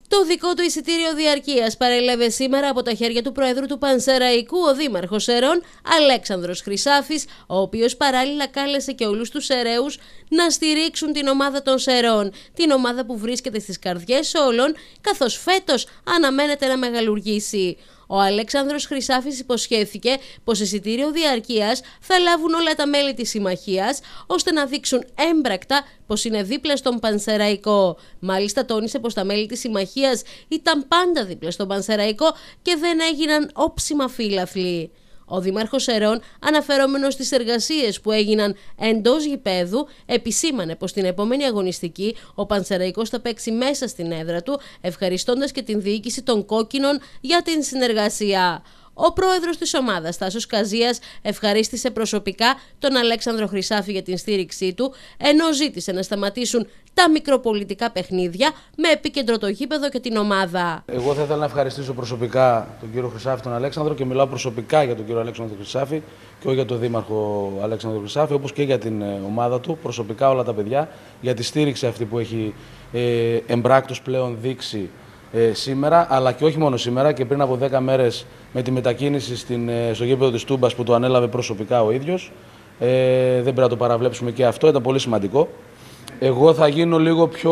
Το δικό του εισιτήριο διαρκείας παρέλαβε σήμερα από τα χέρια του Προέδρου του Πανσεραϊκού ο Δήμαρχος Σερών, Αλέξανδρος Χρυσάφης, ο οποίος παράλληλα κάλεσε και όλους τους Σεραίους να στηρίξουν την ομάδα των Σερών, την ομάδα που βρίσκεται στις καρδιές όλων, καθώς φέτος αναμένεται να μεγαλουργήσει. Ο Αλέξανδρος Χρυσάφης υποσχέθηκε πως εισιτήριο διαρκείας θα λάβουν όλα τα μέλη της συμμαχίας, ώστε να δείξουν έμπρακτα πως είναι δίπλα στον Πανσεραϊκό. Μάλιστα τόνισε πως τα μέλη της συμμαχίας ήταν πάντα δίπλα στον Πανσεραϊκό και δεν έγιναν όψιμα φύλαθλοι. Ο Δήμαρχος Σερών, αναφερόμενος στις εργασίες που έγιναν εντός γηπέδου, επισήμανε πως την επόμενη αγωνιστική ο Πανσεραϊκός θα παίξει μέσα στην έδρα του, ευχαριστώντας και την διοίκηση των Κόκκινων για την συνεργασία. Ο πρόεδρος της ομάδας, Τάσος Καζίας, ευχαρίστησε προσωπικά τον Αλέξανδρο Χρυσάφη για την στήριξή του, ενώ ζήτησε να σταματήσουν τα μικροπολιτικά παιχνίδια με επίκεντρο το γήπεδο και την ομάδα. Εγώ θα ήθελα να ευχαριστήσω προσωπικά τον κύριο Χρυσάφη, τον Αλέξανδρο, και μιλάω προσωπικά για τον κύριο Αλέξανδρο Χρυσάφη και όχι για τον Δήμαρχο Αλέξανδρο Χρυσάφη, όπως και για την ομάδα του, προσωπικά όλα τα παιδιά, για τη στήριξη αυτή που έχει εμπράκτος πλέον δείξει σήμερα, αλλά και όχι μόνο σήμερα, και πριν από 10 μέρες με τη μετακίνηση στο γήπεδο της Τούμπας που το ανέλαβε προσωπικά ο ίδιος. Δεν πρέπει να το παραβλέψουμε και αυτό, ήταν πολύ σημαντικό. Εγώ θα γίνω λίγο πιο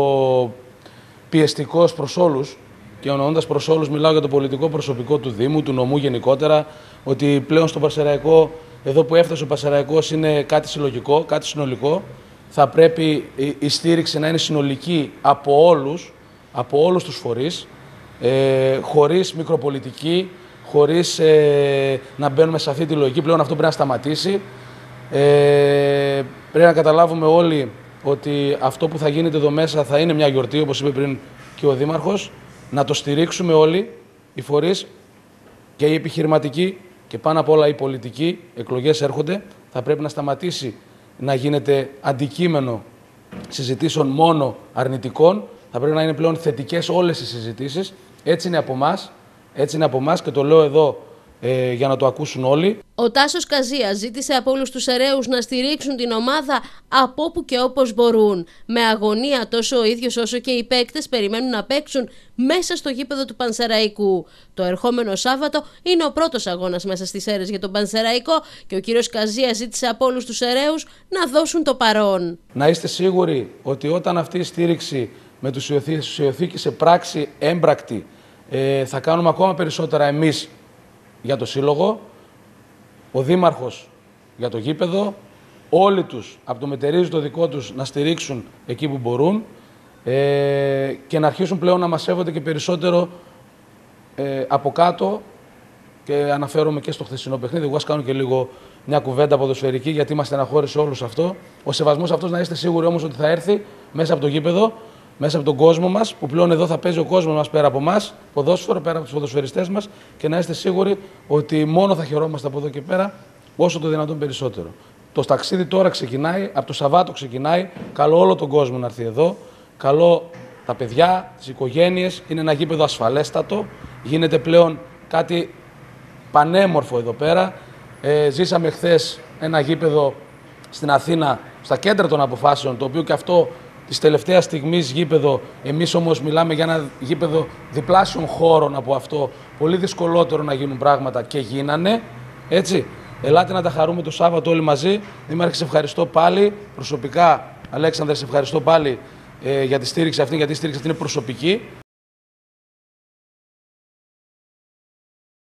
πιεστικός προς όλους, και εννοώντας προς όλους μιλάω για το πολιτικό προσωπικό του Δήμου, του νομού γενικότερα, ότι πλέον στο Πανσεραϊκό, εδώ που έφτασε ο Πανσεραϊκός, είναι κάτι συλλογικό, κάτι συνολικό. Θα πρέπει η στήριξη να είναι συνολική από όλους τους φορείς, χωρίς μικροπολιτική, χωρίς να μπαίνουμε σε αυτή τη λογική. Πλέον αυτό πρέπει να σταματήσει. Πρέπει να καταλάβουμε όλοι ότι αυτό που θα γίνεται εδώ μέσα θα είναι μια γιορτή, όπως είπε πριν και ο Δήμαρχος. Να το στηρίξουμε όλοι οι φορείς, και οι επιχειρηματικοί και πάνω απ' όλα οι πολιτικοί. Εκλογές έρχονται, θα πρέπει να σταματήσει να γίνεται αντικείμενο συζητήσεων μόνο αρνητικών. Θα πρέπει να είναι πλέον θετικές όλες οι συζητήσεις. Έτσι είναι από εμάς και το λέω εδώ για να το ακούσουν όλοι. Ο Τάσος Καζίας ζήτησε από όλους τους Σεραίους να στηρίξουν την ομάδα από όπου και όπως μπορούν. Με αγωνία τόσο ο ίδιος όσο και οι παίκτες περιμένουν να παίξουν μέσα στο γήπεδο του Πανσεραϊκού. Το ερχόμενο Σάββατο είναι ο πρώτος αγώνας μέσα στις Σέρρες για τον Πανσεραϊκό και ο κύριος Καζίας ζήτησε από όλους τους Σεραίους να δώσουν το παρόν. Να είστε σίγουροι ότι όταν αυτή η στήριξη με τους ιωθεί σε πράξη έμπρακτη, θα κάνουμε ακόμα περισσότερα εμείς για το σύλλογο, ο Δήμαρχος για το γήπεδο, όλοι τους από το μετερίζει το δικό τους να στηρίξουν εκεί που μπορούν, και να αρχίσουν πλέον να μας σέβονται και περισσότερο από κάτω, και αναφέρομαι και στο χθεσινό παιχνίδι. Εγώ ας κάνω και λίγο μια κουβέντα ποδοσφαιρική, γιατί μας στεναχώρησε όλους αυτό. Ο σεβασμός αυτός, να είστε σίγουροι όμως ότι θα έρθει μέσα από το γήπεδο, μέσα από τον κόσμο μας, που πλέον εδώ θα παίζει ο κόσμος μας πέρα από εμάς, ποδόσφαιρο, πέρα από τους ποδοσφαιριστές μας, και να είστε σίγουροι ότι μόνο θα χαιρόμαστε από εδώ και πέρα, όσο το δυνατόν περισσότερο. Το ταξίδι τώρα ξεκινάει, από το Σαββάτο ξεκινάει. Καλώ όλο τον κόσμο να έρθει εδώ. Καλώ τα παιδιά, τις οικογένειες. Είναι ένα γήπεδο ασφαλέστατο. Γίνεται πλέον κάτι πανέμορφο εδώ πέρα. Ζήσαμε χθες ένα γήπεδο στην Αθήνα, στα κέντρα των αποφάσεων, το οποίο και αυτό της τελευταίας στιγμής γήπεδο. Εμείς όμως μιλάμε για ένα γήπεδο διπλάσιων χώρων από αυτό. Πολύ δυσκολότερο να γίνουν πράγματα, και γίνανε. Έτσι. Ελάτε να τα χαρούμε το Σάββατο όλοι μαζί. Δήμαρχε, σε ευχαριστώ πάλι. Προσωπικά, Αλέξανδρε, σε ευχαριστώ πάλι για τη στήριξη αυτή, γιατί η στήριξη αυτή είναι προσωπική.